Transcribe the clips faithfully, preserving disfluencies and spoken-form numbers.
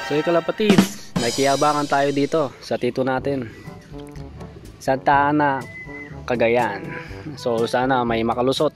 So kalapatids, may kiyabangan tayo dito sa tito natin, Santa Ana, Cagayan. So sana may makalusot.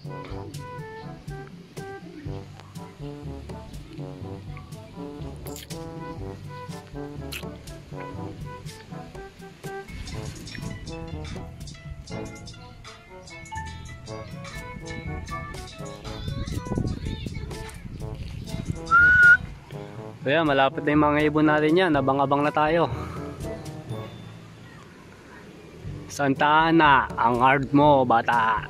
Kaya malapit na yung mga ibon natin yan. Abang-abang na tayo. Santa Ana, ang hard mo, bata.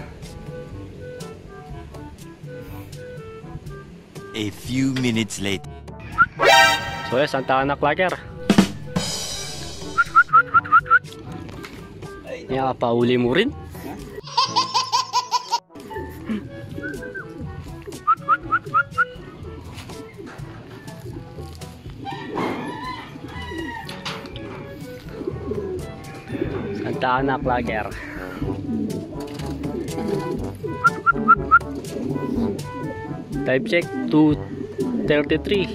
A few minutes later. So yeah, Santa Ana Clacker. Yan, pauli mo rin. Santa Ana Clacker. Type check two thirty-three.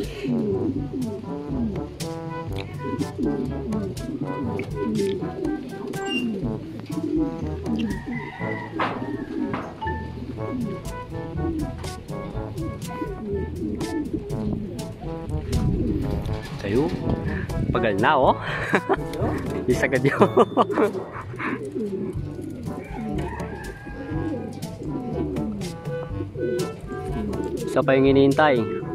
Tayo. Pagal na oh. Isa ka diyo. Isa pa yung hinihintay.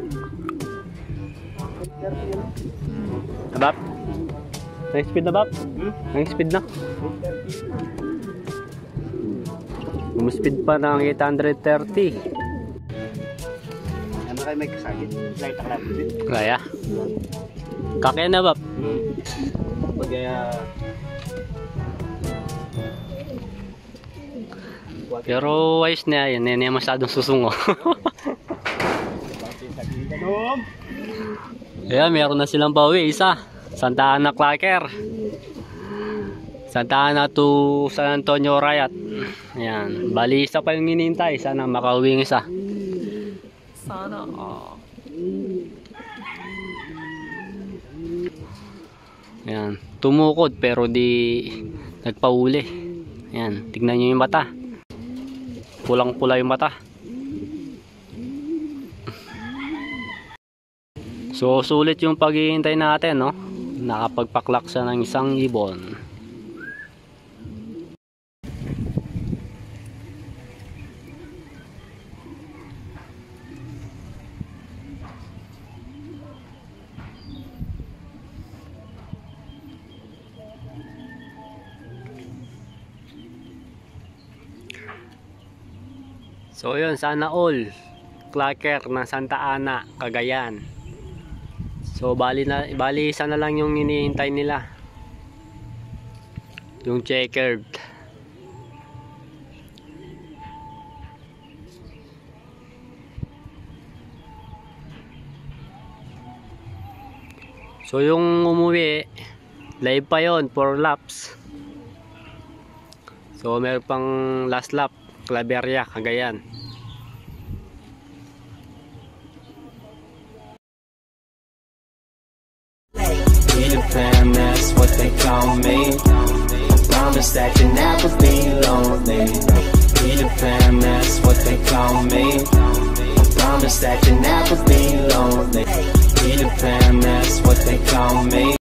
Abap? Nang speed na bap? Nang speed na? Umuspeed pa ng eight thirty. Ano kayo may kasagit? Light ang lapit. Kaya? Kakaya na bap? Pagkaya... Pero ayos na yan. Yan yung masyadong susungo. Ayan, meron na silang bawi. Isa. Santa Ana Clacker. Santa Ana to San Antonio Riot. Ayan. Bali isa pa yung hinihintay. Sana makauwi ng isa. Sana. Oh. Ayan. Tumukod pero di nagpauli. Ayan. Tignan nyo yung mata. Pulang pula yung mata. So sulit yung paghihintay natin, no? Nakapagpaklak siya ng isang ibon. So yun, sana all Clacker na Santa Ana, Cagayan. So bali na bali isa na lang yung hinihintay nila. Yung checkered. So yung umuwi, live pa yon for laps. So meron pang last lap, Claveria, Cagayan. Fam, that's what they call me. I promise that you'll never be lonely. Peter Pan, that's what they call me. I promise that you'll never be lonely. Peter Pan, that's what they call me.